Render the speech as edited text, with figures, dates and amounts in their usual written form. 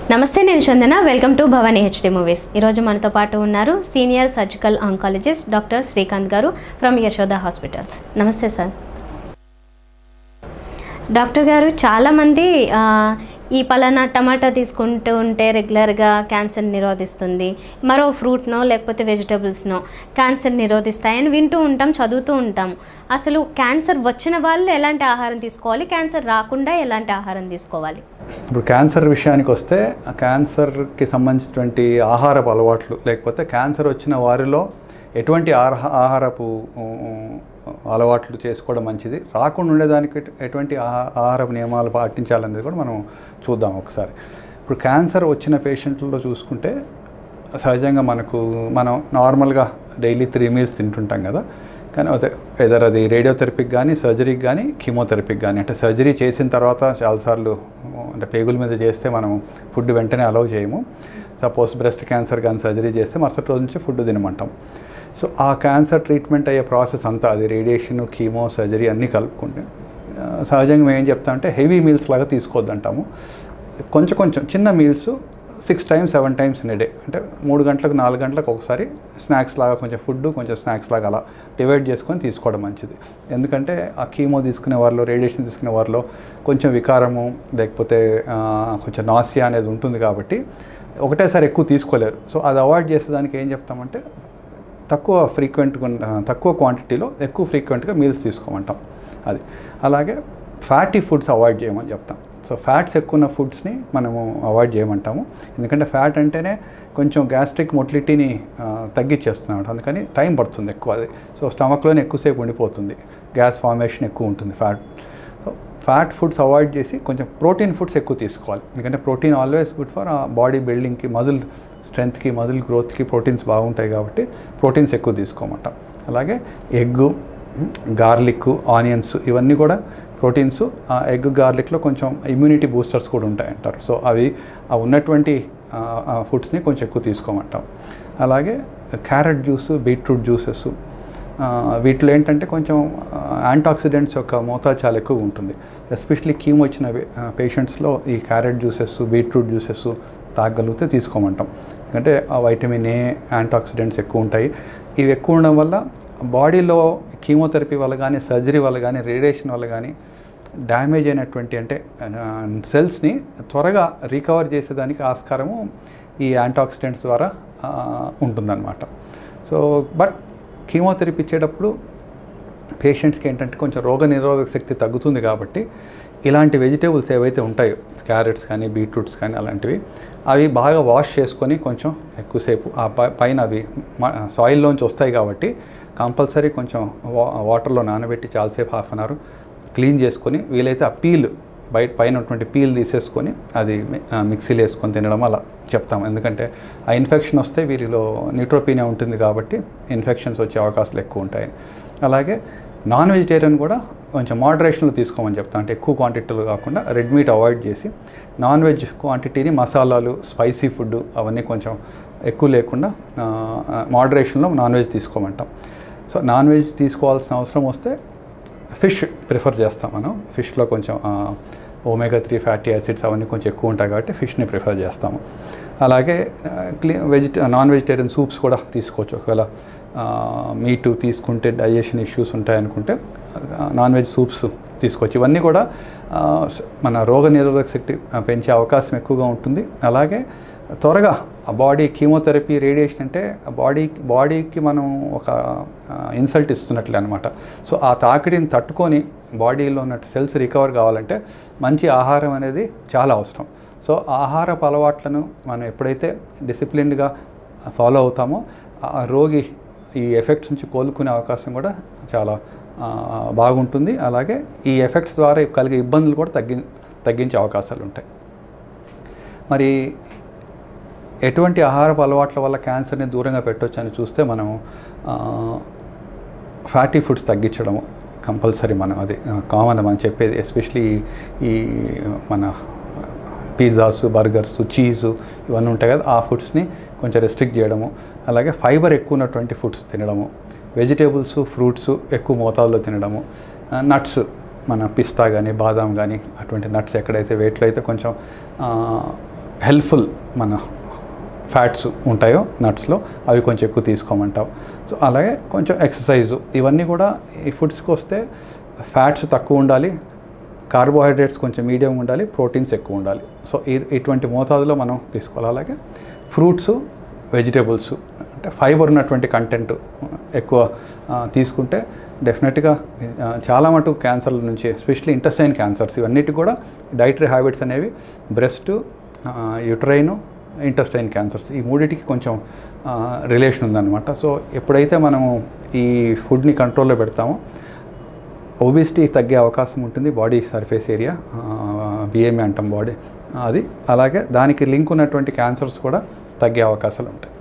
నమస్తే, నేను Chandana. Welcome to Bhavani HD movies. ఈరోజు మనతో పాటు ఉన్నారు senior surgical oncologist doctor Srikanth గారు ఫ్రమ్ యశోద హాస్పిటల్స్. నమస్తే సార్. డాక్టర్ గారు, చాలామంది ఈ పలానా టమాటా తీసుకుంటూ ఉంటే రెగ్యులర్గా క్యాన్సర్ నిరోధిస్తుంది, మరో ఫ్రూట్నో లేకపోతే వెజిటబుల్స్నో క్యాన్సర్ నిరోధిస్తాయని వింటూ ఉంటాం, చదువుతూ ఉంటాం. అసలు క్యాన్సర్ వచ్చిన వాళ్ళు ఎలాంటి ఆహారం తీసుకోవాలి, క్యాన్సర్ రాకుండా ఎలాంటి ఆహారం తీసుకోవాలి? ఇప్పుడు క్యాన్సర్ విషయానికి వస్తే, క్యాన్సర్కి సంబంధించినటువంటి ఆహారపు అలవాట్లు లేకపోతే క్యాన్సర్ వచ్చిన వారిలో ఎటువంటి ఆహారపు అలవాట్లు చేసుకోవడం మంచిది, రాకుండా ఉండేదానికి ఎటువంటి ఆహారపు నియమాలు పాటించాలనేది కూడా మనం చూద్దాం ఒకసారి. ఇప్పుడు క్యాన్సర్ వచ్చిన పేషెంట్లలో చూసుకుంటే సహజంగా మనం నార్మల్గా డైలీ 3 మీల్స్ తింటుంటాం కదా. కానీ ఎదర్ అది రేడియోథెరపీకి కానీ, సర్జరీకి కానీ, కీమోథెరపీకి కానీ, అంటే సర్జరీ చేసిన తర్వాత చాలాసార్లు అంటే పేగుల మీద చేస్తే మనం ఫుడ్ వెంటనే అలౌ చేయము. సపోజ్ బ్రెస్ట్ క్యాన్సర్ కానీ సర్జరీ చేస్తే మరుసటి రోజు నుంచి ఫుడ్ తినమంటాం. సో ఆ క్యాన్సర్ ట్రీట్మెంట్ అయ్యే ప్రాసెస్ అంతా, అది రేడియేషన్, కీమో, సర్జరీ అన్నీ కలుపుకుంటే సహజంగా మేము ఏం చెప్తామంటే హెవీ మీల్స్ లాగా తీసుకోవద్దంటాము. కొంచెం చిన్న meals 6 times 7 times in a day, అంటే 3 గంటలకు 4 గంటలకు ఒకసారి స్నాక్స్ లాగా కొంచెం ఫుడ్, కొంచెం స్నాక్స్ లాగా అలా డివైడ్ చేసుకొని తీసుకోవడం మంచిది. ఎందుకంటే ఆ కీమో తీసుకునే వారిలో, రేడియేషన్ తీసుకునే వారిలో కొంచెం వికారము లేకపోతే కొంచెం నాసియా అనేది ఉంటుంది కాబట్టి ఒకటేసారి ఎక్కువ తీసుకోలేరు. సో అది అవాయిడ్ చేసేదానికి ఏం చెప్తామంటే తక్కువ క్వాంటిటీలో ఎక్కువ ఫ్రీక్వెంట్గా మీల్స్ తీసుకోమంటాం. అది అలాగే ఫ్యాటీ ఫుడ్స్ అవాయిడ్ చేయమని చెప్తాం. సో ఫ్యాట్స్ ఎక్కువ ఉన్న ఫుడ్స్ని మనము అవాయిడ్ చేయమంటాము. ఎందుకంటే ఫ్యాట్ అంటేనే కొంచెం గ్యాస్ట్రిక్ మొటిలిటీని తగ్గించేస్తున్నాం, అందుకని టైం పడుతుంది ఎక్కువ అది. సో స్టమక్లోనే ఎక్కువసేపు ఉండిపోతుంది, గ్యాస్ ఫార్మేషన్ ఎక్కువ ఉంటుంది ఫ్యాట్ ఫుడ్స్ అవాయిడ్ చేసి కొంచెం ప్రోటీన్ ఫుడ్స్ ఎక్కువ తీసుకోవాలి. ఎందుకంటే protein always good for body బిల్డింగ్కి, మజిల్ స్ట్రెంత్కి, మజిల్ గ్రోత్కి ప్రోటీన్స్ బాగుంటాయి కాబట్టి ప్రోటీన్స్ ఎక్కువ తీసుకోమంటాం. అలాగే ఎగ్గు, గార్లిక్, ఆనియన్స్ ఇవన్నీ కూడా ప్రోటీన్స్. ఎగ్, గార్లిక్లో కొంచెం ఇమ్యూనిటీ బూస్టర్స్ కూడా ఉంటాయి అంటారు. సో అవి ఉన్నటువంటి ఫుడ్స్ని కొంచెం ఎక్కువ తీసుకోమంటాం. అలాగే క్యారెట్ జ్యూస్, బీట్రూట్ జ్యూసెస్, వీటిలో ఏంటంటే కొంచెం యాంటాక్సిడెంట్స్ యొక్క మోతాదు చాలా ఎక్కువ ఉంటుంది. ఎస్పెషలీ కీమో వచ్చిన పేషెంట్స్లో ఈ క్యారెట్ జ్యూసెస్, బీట్రూట్ జ్యూసెస్ తాగలిగితే తీసుకోమంటాం. ఎందుకంటే వైటమిన్ ఏ, యాంటాక్సిడెంట్స్ ఎక్కువ ఉంటాయి. ఇవి ఎక్కువ ఉండడం వల్ల బాడీలో కీమోథెరపీ వల్ల కానీ, సర్జరీ వల్ల కానీ, రేడియేషన్ వల్ల కానీ డ్యామేజ్ అయినటువంటి అంటే సెల్స్ని త్వరగా రికవర్ చేసేదానికి ఆస్కారము ఈ యాంటాక్సిడెంట్స్ ద్వారా ఉంటుందన్నమాట. సో బట్ కీమోథెరపీ ఇచ్చేటప్పుడు పేషెంట్స్కి ఏంటంటే కొంచెం రోగనిరోధక శక్తి తగ్గుతుంది కాబట్టి ఇలాంటి వెజిటేబుల్స్ ఏవైతే ఉంటాయో, క్యారెట్స్ కానీ, బీట్రూట్స్ కానీ అలాంటివి, అవి బాగా వాష్ చేసుకొని కొంచెం ఎక్కువసేపు ఆ పైన అవి సాయిల్లోంచి వస్తాయి కాబట్టి కంపల్సరీ కొంచెం వాటర్లో నానబెట్టి చాలాసేపు 1/2 hour క్లీన్ చేసుకొని, వీలైతే ఆ పైన ఉన్నటువంటి పీల్ తీసేసుకొని అది మిక్సీలో వేసుకొని తినడం అలా చెప్తాం. ఎందుకంటే ఆ ఇన్ఫెక్షన్ వస్తే వీరిలో న్యూట్రోపీనియా ఉంటుంది కాబట్టి ఇన్ఫెక్షన్స్ వచ్చే అవకాశాలు ఎక్కువ ఉంటాయి. అలాగే నాన్ వెజిటేరియన్ కూడా కొంచెం మోడరేషన్లో తీసుకోమని చెప్తాం. అంటే ఎక్కువ క్వాంటిటీలో కాకుండా రెడ్ మీట్ అవాయిడ్ చేసి నాన్ వెజ్ క్వాంటిటీని, మసాలాలు, స్పైసీ ఫుడ్ అవన్నీ కొంచెం ఎక్కువ లేకుండా మోడరేషన్లో నాన్ వెజ్ తీసుకోమంటాం. సో నాన్ వెజ్ తీసుకోవాల్సిన అవసరం వస్తే ఫిష్ ప్రిఫర్ చేస్తాం మనం. ఫిష్లో కొంచెం omega-3 ఫ్యాటీ యాసిడ్స్ అవన్నీ కొంచెం ఎక్కువ ఉంటాయి కాబట్టి ఫిష్ని ప్రిఫర్ చేస్తాము. అలాగే నాన్ వెజిటేరియన్ సూప్స్ కూడా తీసుకోవచ్చు. ఒకవేళ మీటు తీసుకుంటే డైజెషన్ ఇష్యూస్ ఉంటాయనుకుంటే నాన్ వెజ్ సూప్స్ తీసుకోవచ్చు. ఇవన్నీ కూడా మన రోగ నిరోధక శక్తి పెంచే అవకాశం ఎక్కువగా ఉంటుంది. అలాగే త్వరగా ఆ బాడీ కీమోథెరపీ, రేడియేషన్ అంటే బాడీకి మనం ఒక ఇన్సల్ట్ ఇస్తున్నట్లే అనమాట. సో ఆ తాకిడిని తట్టుకొని బాడీలో ఉన్న సెల్స్ రికవర్ కావాలంటే మంచి ఆహారం అనేది చాలా అవసరం. సో ఆహారపు అలవాట్లను మనం ఎప్పుడైతే డిసిప్లిన్డ్గా ఫాలో అవుతామో ఆ రోగి ఈ ఎఫెక్ట్స్ నుంచి కోలుకునే అవకాశం కూడా చాలా బాగుంటుంది. అలాగే ఈ ఎఫెక్ట్స్ ద్వారా కలిగే ఇబ్బందులు కూడా తగ్గించే అవకాశాలు ఉంటాయి. మరి ఎటువంటి ఆహారపు అలవాట్ల వల్ల క్యాన్సర్ని దూరంగా పెట్టవచ్చు అని చూస్తే మనం ఫ్యాటీ ఫుడ్స్ తగ్గించడము కంపల్సరీ. మనం అది కామన్ మనం చెప్పేది. ఎస్పెషలీ ఈ మన పిజ్జాస్, బర్గర్స్, చీజు ఇవన్నీ ఉంటాయి కదా, ఆ ఫుడ్స్ని కొంచెం రెస్ట్రిక్ట్ చేయడము. అలాగే ఫైబర్ ఎక్కువ ఉన్నటువంటి ఫుడ్స్ తినడము, వెజిటేబుల్స్, ఫ్రూట్స్ ఎక్కువ మోతాదులో తినడము, నట్స్ మన పిస్తా కానీ, బాదాం కానీ అటువంటి నట్స్ ఎక్కడైతే వేట్లో అయితే కొంచెం హెల్ప్ఫుల్ మన ఫ్యాట్స్ ఉంటాయో నట్స్లో అవి కొంచెం ఎక్కువ తీసుకోమంటాం. సో అలాగే కొంచెం ఎక్సర్సైజు, ఇవన్నీ కూడా ఈ ఫుడ్స్కి వస్తే ఫ్యాట్స్ తక్కువ ఉండాలి, కార్బోహైడ్రేట్స్ కొంచెం మీడియం ఉండాలి, ప్రోటీన్స్ ఎక్కువ ఉండాలి. సో ఇటువంటి మోతాదులో మనం తీసుకోవాలి. అలాగే ఫ్రూట్స్, వెజిటేబుల్స్ అంటే ఫైబర్ ఉన్నటువంటి కంటెంట్ ఎక్కువ తీసుకుంటే డెఫినెట్గా చాలా మటుకు క్యాన్సర్ల నుంచి, ఎస్పెషల్లీ ఇంటెస్టైన్ క్యాన్సర్స్, ఇవన్నిటి కూడా డైటరీ హ్యాబిట్స్ అనేవి బ్రెస్ట్, యూట్రైన్, ఇంటెస్టైన్ క్యాన్సర్స్ ఈ మూడింటికి కొంచెం రిలేషన్ ఉందన్నమాట. సో ఎప్పుడైతే మనము ఈ ఫుడ్ని కంట్రోల్లో పెడతామో ఒబిసిటీ తగ్గే అవకాశం ఉంటుంది, బాడీ సర్ఫేస్ ఏరియా BMI అంటాం బాడీ అది. అలాగే దానికి లింక్ ఉన్నటువంటి క్యాన్సర్స్ కూడా తగ్గే అవకాశాలు ఉంటాయి.